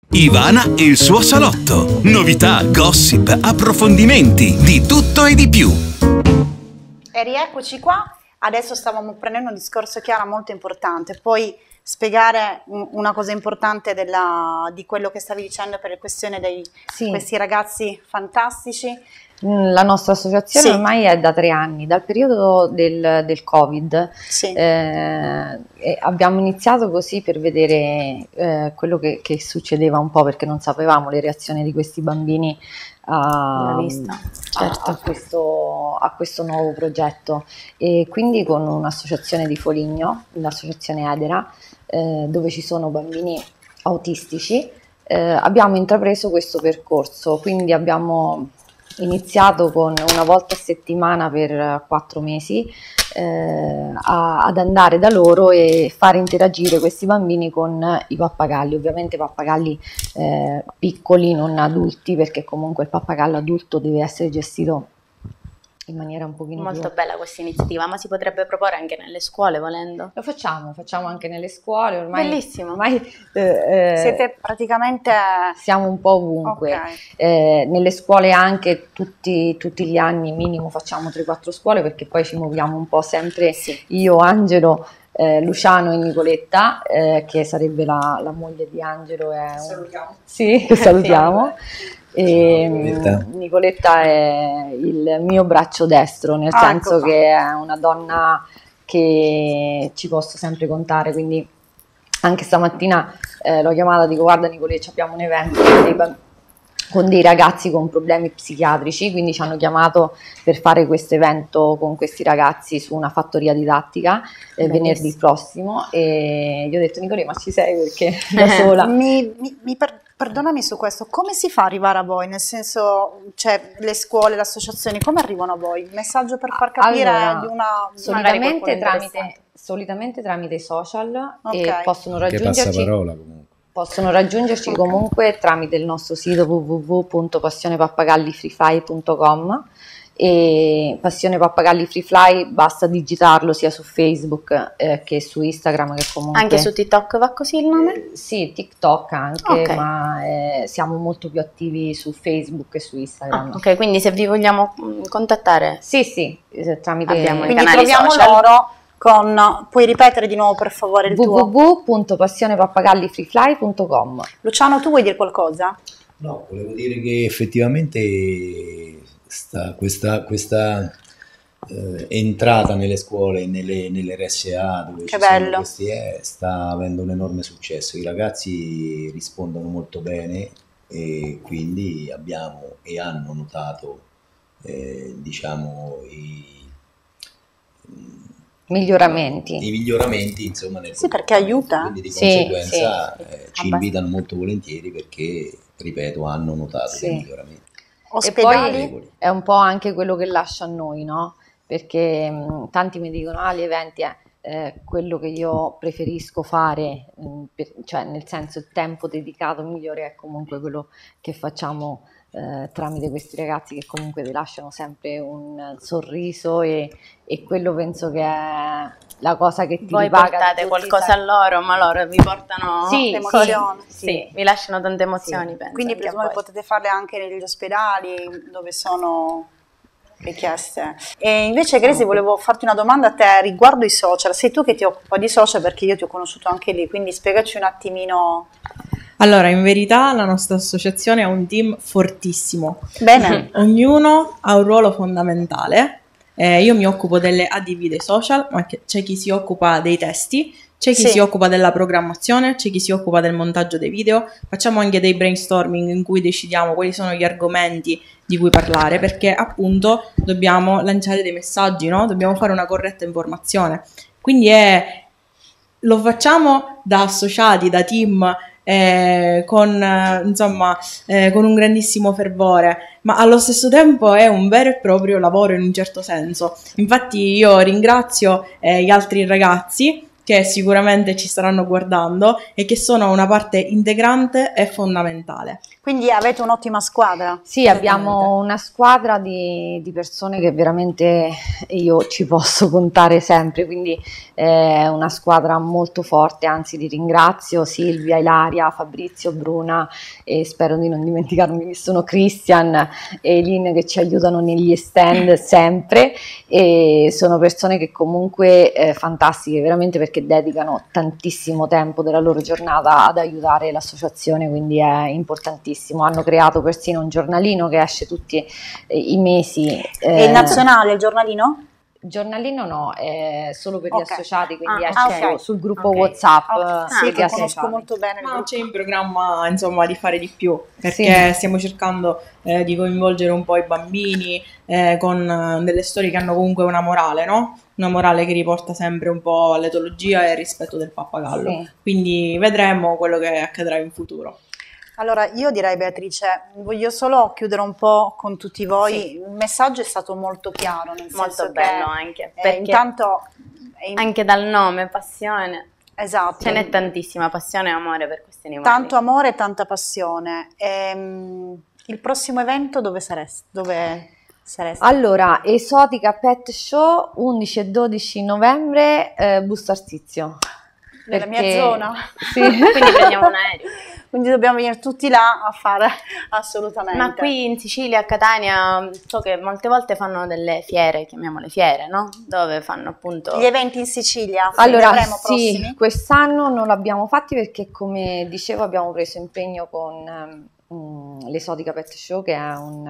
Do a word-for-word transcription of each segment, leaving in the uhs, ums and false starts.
Ivana e il suo salotto. Novità, gossip, approfondimenti, di tutto e di più. E rieccoci qua. Adesso stavamo prendendo un discorso, Chiara, molto importante. Puoi spiegare una cosa importante della, di quello che stavi dicendo per la questione di sì. questi ragazzi fantastici? La nostra associazione sì. ormai è da tre anni, dal periodo del, del Covid. Sì. Eh, abbiamo iniziato così per vedere eh, quello che, che succedeva un po', perché non sapevamo le reazioni di questi bambini a, vista. Certo. a, a, questo, a questo nuovo progetto. E quindi con un'associazione di Foligno, l'associazione Edera, eh, dove ci sono bambini autistici, eh, abbiamo intrapreso questo percorso. Quindi abbiamo iniziato con una volta a settimana per quattro mesi eh, a, ad andare da loro e fare interagire questi bambini con i pappagalli, ovviamente pappagalli eh, piccoli, non adulti, perché comunque il pappagallo adulto deve essere gestito in maniera un pochino molto più... bella questa iniziativa, ma si potrebbe proporre anche nelle scuole volendo? Lo facciamo, facciamo anche nelle scuole, ormai... Bellissimo! Ormai, eh, siete praticamente... Siamo un po' ovunque, okay. eh, nelle scuole anche tutti, tutti gli anni minimo facciamo tre quattro scuole, perché poi ci muoviamo un po' sempre, sì. io, Angelo, eh, Luciano e Nicoletta, eh, che sarebbe la, la moglie di Angelo. È un... Salutiamo. Sì, che salutiamo. E Nicoletta. Nicoletta è il mio braccio destro, nel ah, senso ecco che è una donna che ci posso sempre contare, quindi anche stamattina eh, l'ho chiamata, dico guarda Nicoletta, abbiamo un evento con dei, con dei ragazzi con problemi psichiatrici, quindi ci hanno chiamato per fare questo evento con questi ragazzi su una fattoria didattica eh, venerdì prossimo, e gli ho detto Nicoletta, ma ci sei perché da sola? mi, mi, mi per... Perdonami su questo, come si fa ad arrivare a voi? Nel senso, cioè, le scuole, le associazioni, come arrivano a voi? Il messaggio per far capire allora, di una... Solitamente tramite, solitamente tramite i social, okay. e possono raggiungerci... Che passaparola comunque. Possono raggiungerci okay. comunque tramite il nostro sito w w w punto passione pappagalli free fly punto com, e Passione Pappagalli Free Fly basta digitarlo sia su Facebook eh, che su Instagram, che comunque... Anche su TikTok va così il nome? Eh, sì, TikTok anche, okay. ma eh, siamo molto più attivi su Facebook e su Instagram. Ah, ok, quindi se vi vogliamo contattare... Sì, sì, eh, tramite abbiamo quindi i canali troviamo social. loro con... Puoi ripetere di nuovo per favore il w w w tuo? punto passione pappagalli free fly punto com. Luciano, tu vuoi dire qualcosa? No, volevo dire che effettivamente... Sta, questa, questa eh, entrata nelle scuole, nelle, nelle R S A dove che ci bello. sono questi eh, sta avendo un enorme successo, i ragazzi rispondono molto bene e quindi abbiamo e hanno notato eh, diciamo i miglioramenti i miglioramenti insomma nel sì, perché aiuta, quindi di sì, conseguenza sì. eh, ci invitano molto volentieri perché ripeto hanno notato sì. dei miglioramenti. Ospedali. E poi è un po' anche quello che lascia a noi, no? Perché mh, tanti mi dicono, ah, gli eventi è eh, quello che io preferisco fare, mh, per, cioè nel senso il tempo dedicato migliore è comunque quello che facciamo eh, tramite questi ragazzi, che comunque vi lasciano sempre un sorriso, e, e quello penso che è la cosa che ti voi ripaga. portate qualcosa a loro, ma loro vi portano sì, emozioni, sì, sì, vi lasciano tante emozioni, sì. penso. Quindi presumo che potete farle anche negli ospedali dove sono richieste. E invece Gresi, volevo farti una domanda a te riguardo i social. Sei tu che ti occupa di social, perché io ti ho conosciuto anche lì, quindi spiegaci un attimino. Allora, in verità la nostra associazione ha un team fortissimo. Bene. Ognuno ha un ruolo fondamentale. Eh, io mi occupo delle A D V dei social, ma c'è chi si occupa dei testi, c'è chi sì. si occupa della programmazione, c'è chi si occupa del montaggio dei video. Facciamo anche dei brainstorming in cui decidiamo quali sono gli argomenti di cui parlare, perché appunto dobbiamo lanciare dei messaggi, no? Dobbiamo fare una corretta informazione. Quindi è, lo facciamo da associati, da team, eh, con, eh, insomma, eh, con un grandissimo fervore, ma allo stesso tempo è un vero e proprio lavoro in un certo senso. Infatti io ringrazio eh, gli altri ragazzi che sicuramente ci staranno guardando e che sono una parte integrante e fondamentale. Quindi avete un'ottima squadra? Sì, abbiamo una squadra di, di persone che veramente io ci posso contare sempre, quindi è una squadra molto forte, anzi li ringrazio Silvia, Ilaria, Fabrizio, Bruna e spero di non dimenticarmi che sono Christian e Elin che ci aiutano negli stand sempre, e sono persone che comunque eh, fantastiche veramente, perché dedicano tantissimo tempo della loro giornata ad aiutare l'associazione, quindi è importantissimo. Hanno creato persino un giornalino che esce tutti eh, i mesi. Eh, è il nazionale il giornalino? Giornalino no, è solo per okay. gli associati, quindi ah, esce okay. sul gruppo okay. WhatsApp. Okay. Sì, che associati. conosco molto bene. Ma c'è in programma, insomma, di fare di più, perché sì. stiamo cercando eh, di coinvolgere un po' i bambini eh, con eh, delle storie che hanno comunque una morale, no? Una morale che riporta sempre un po' all'etologia e al rispetto del pappagallo. Sì. Quindi vedremo quello che accadrà in futuro. Allora, io direi, Beatrice, voglio solo chiudere un po' con tutti voi. Sì. Il messaggio è stato molto chiaro, nel molto senso bello che, anche, eh, intanto in... anche dal nome, passione. Esatto. Ce n'è tantissima passione e amore per questi animali. Tanto amore e tanta passione. Ehm, il prossimo evento dove saresti? Dove saresti? Allora, Esotica Pet Show, undici e dodici novembre, eh, Busto Arsizio. Nella perché... mia zona? Sì. Quindi prendiamo un aereo. Quindi dobbiamo venire tutti là a fare assolutamente. Ma qui in Sicilia, a Catania, so che molte volte fanno delle fiere, chiamiamole fiere, no? Dove fanno appunto... Gli eventi in Sicilia? Allora sì, sì, quest'anno non l'abbiamo fatti perché, come dicevo, abbiamo preso impegno con um, l'Esotica Pet Show, che è un,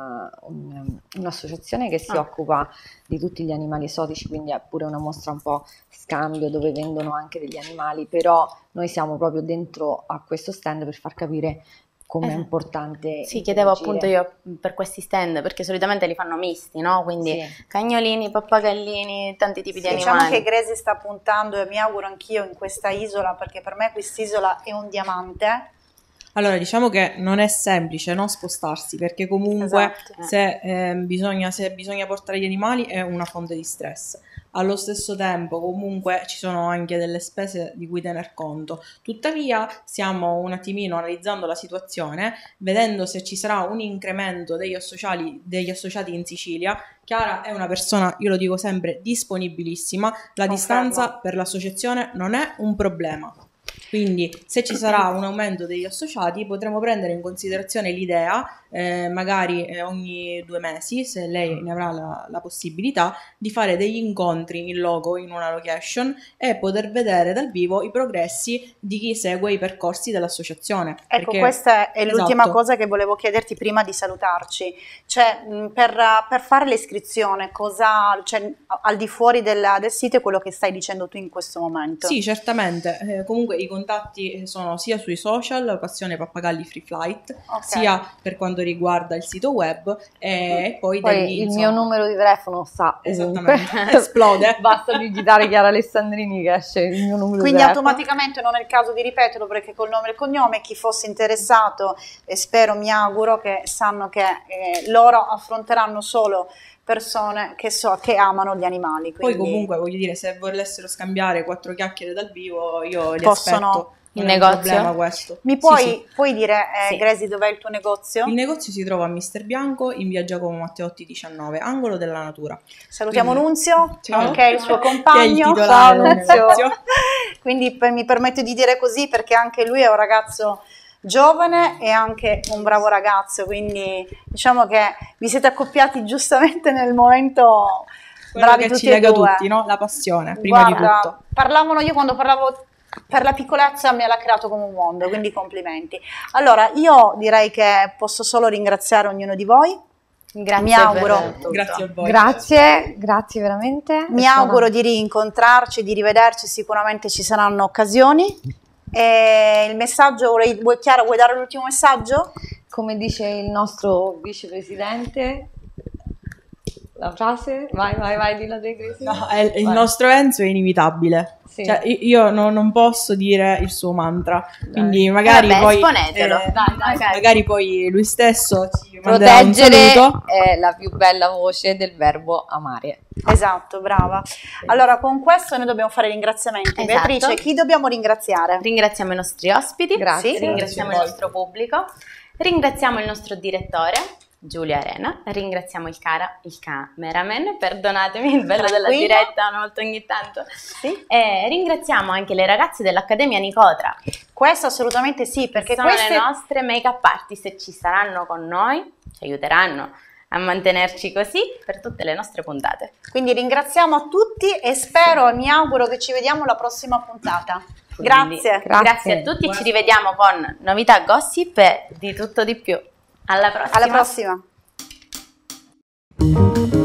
un, un'associazione che si ah. occupa di tutti gli animali esotici, quindi è pure una mostra un po' scambio dove vendono anche degli animali, però noi siamo proprio dentro a questo stand per far capire come è importante. Sì, chiedevo appunto io per questi stand, perché solitamente li fanno misti, no? Quindi sì. cagnolini, pappagallini, tanti tipi sì, di diciamo animali. Diciamo che Gresi sta puntando, e mi auguro anch'io, in questa isola, perché per me quest'isola è un diamante. Allora, diciamo che non è semplice, no, spostarsi, perché comunque esatto. se, eh, bisogna, se bisogna portare gli animali è una fonte di stress. Allo stesso tempo comunque ci sono anche delle spese di cui tener conto. Tuttavia stiamo un attimino analizzando la situazione, vedendo se ci sarà un incremento degli associati, degli associati in Sicilia. Chiara è una persona, io lo dico sempre, disponibilissima. La Confermo. distanza per l'associazione non è un problema. Quindi se ci sarà un aumento degli associati potremo prendere in considerazione l'idea, eh, magari eh, ogni due mesi, se lei ne avrà la, la possibilità, di fare degli incontri in loco in una location e poter vedere dal vivo i progressi di chi segue i percorsi dell'associazione. Ecco, perché, questa è l'ultima esatto. cosa che volevo chiederti prima di salutarci. Cioè, mh, per, per fare l'iscrizione, cosa, cioè, al di fuori della, del sito è quello che stai dicendo tu in questo momento? Sì, certamente. Eh, comunque i contatti sono sia sui social, Passione Pappagalli Free Flight, okay. sia per quanto riguarda il sito web e poi, poi degli, il insomma, mio numero di telefono sta esattamente esplode, basta digitare Chiara Alessandrini che esce il mio numero quindi di telefono, quindi automaticamente non è il caso di ripeterlo, perché col nome e il cognome chi fosse interessato, e spero, mi auguro che sanno che eh, loro affronteranno solo persone che so che amano gli animali, quindi... Poi comunque voglio dire, se volessero scambiare quattro chiacchiere dal vivo io li possono aspetto. Il negozio? Questo. Mi puoi, sì, sì. puoi dire, eh, sì. Gresi, dov'è il tuo negozio? Il negozio si trova a Mister Bianco in via Giacomo Matteotti diciannove, angolo della Natura. Salutiamo Quindi, Nunzio, ciao. che è il suo compagno. Che è il ciao Nunzio. Quindi per, mi permetto di dire così perché anche lui è un ragazzo giovane e anche un bravo ragazzo, quindi diciamo che vi siete accoppiati giustamente nel momento. Quello bravi che tutti ci lega e due. tutti, no? La passione, prima Guarda, di tutto. Parlavano, io quando parlavo per la piccolezza me l'ha creato come un mondo, quindi complimenti. Allora, io direi che posso solo ringraziare ognuno di voi. Grazie, mi auguro. Grazie a voi. Grazie, grazie veramente. Mi auguro di rincontrarci, di rivederci, sicuramente ci saranno occasioni. E il messaggio, vuoi, vuoi, Chiara, vuoi dare l'ultimo messaggio? Come dice il nostro vicepresidente, la frase, vai, vai, vai, dillo te, Gresi. No, è, il nostro Enzo è inevitabile. Sì. Cioè, io no, non posso dire il suo mantra, dai. Quindi magari Vabbè, poi esponetelo. Eh, dai, dai, dai. magari poi lui stesso ci proteggere un è la più bella voce del verbo amare. Esatto, brava. Allora, con questo noi dobbiamo fare ringraziamenti. Esatto. Beatrice, chi dobbiamo ringraziare? Ringraziamo i nostri ospiti, Grazie. Sì, ringraziamo Grazie il nostro pubblico, ringraziamo il nostro direttore, Giulia Arena, ringraziamo il, cara, il cameraman, perdonatemi il bello della diretta, una volta ogni tanto, sì. E ringraziamo anche le ragazze dell'Accademia Nicotra. Questo assolutamente sì, perché sono queste... le nostre make-up artist e ci saranno con noi, ci aiuteranno a mantenerci così per tutte le nostre puntate. Quindi ringraziamo a tutti e spero e mi auguro che ci vediamo alla prossima puntata. Quindi, grazie. grazie. Grazie a tutti, Buona ci rivediamo con novità, gossip e di tutto di più. Alla prossima. Alla prossima.